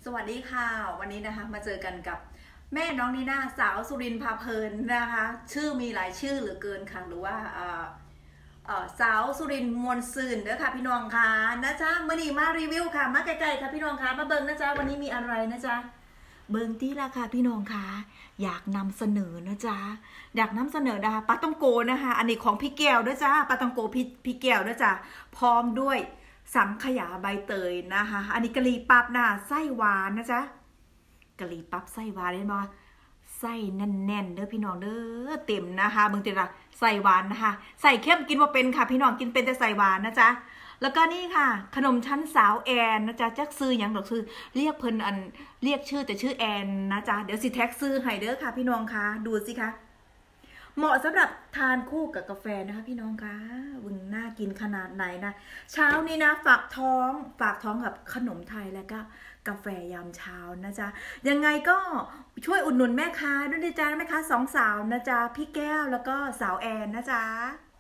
สวัสดีค่ะวันนี้นะคะมาเจอกันกับแม่น้องนีน่าสาวสุรินทร์พาเพลินนะคะชื่อมีหลายชื่อเหลือเกินค่ะหรือว่าสาวสุรินทร์มวลซืนเด้อค่ะพี่น้องค่ะนะจ๊ะมื่อนี้มารีวิวค่ะมาไกลๆค่ะพี่น้องค่ะมาเบิ่งนะจ๊ะวันนี้มีอะไรนะจ๊ะเบิ่งที่ละค่ะพี่น้องค่ะอยากนำเสนอนะจ๊ะอยากนำเสนอนะคะปลาต้องโกนะคะอันนี้ของพี่แก้วด้วยจ้าปลาต้องโกพี่แก้วด้วยจ้ะพร้อมด้วยสังขยาใบเตยนะคะอันนี้กะหรี่ปั๊บนะไส้หวานนะจ๊ะกะหรี่ปั๊บไส้หวานเห็นบ่ไส้แน่นๆเด้อพี่น้องเด้อเต็มนะคะเบิ่งเต็มละใส่หวานนะคะใส่เข้มกินว่าเป็นค่ะพี่น้องกินเป็นแต่ใส่หวานนะจ๊ะแล้วก็นี่ค่ะขนมชั้นสาวแอนนะจ๊ะจักซื้ออย่างดอกซื้อเรียกเพิ่นอันเรียกชื่อแต่ชื่อแอนนะจ๊ะเดี๋ยวสิแท็กซื้อให้เด้อค่ะพี่น้องคะดูสิคะเหมาะสำหรับทานคู่กับกาแฟนะคะพี่น้องคะวึงน่ากินขนาดไหนนะเช้านี้นะฝากท้องกับขนมไทยแล้วก็กาแฟยามเช้านะจ๊ะยังไงก็ช่วยอุดหนุนแม่ค้าด้วยนะจ๊ะแม่ค้าสองสาวนะจ๊ะพี่แก้วแล้วก็สาวแอนนะจ๊ะ